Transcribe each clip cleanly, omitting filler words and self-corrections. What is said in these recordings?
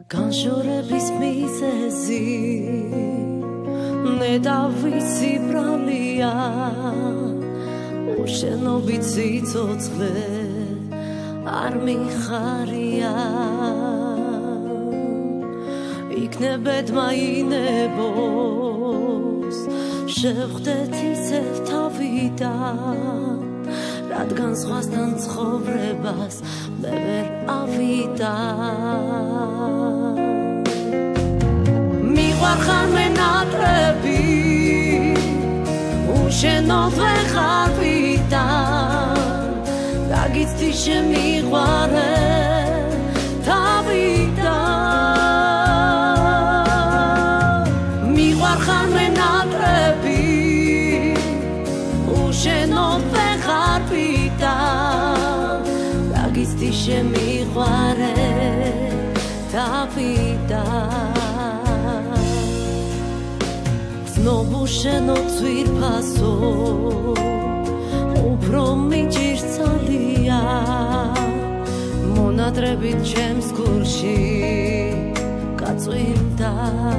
განშორების მიზეზი ნედავიცი ბრალია უშენობით სიცოცხლე არ მიხარია იქნებოდ მაინებოს შევხვდეთ ისევ თავიდან რადგან სხვასთან ცხოვრებას მე ვერ ავიდა მიყვარხარ მე ნატრები უშენოდ ვეღარ ვიდან დაგიცდი შემიყვარე თავიდან მიყვარხარ მე ნატრები უშენოდ ვეღარ ვიდან დაგიცდი შემიყვარე თავიდან ნობუშენო ძვირფასო უფრო მიჭირს ძალია მონატრებით ჩემს გულში გაწვიმდა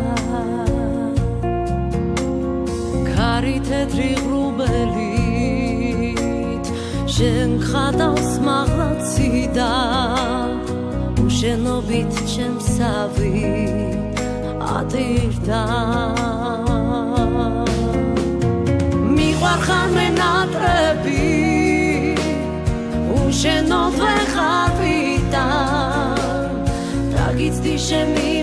ქარი თეთრი ღრუბელით შენ ხატავს მაღლაციდა უშენობით ჩემსავი ატირდა მიყვარხარ მე ნატრები უშენოდ ვეღარ ვიდან დაგიცდი შემი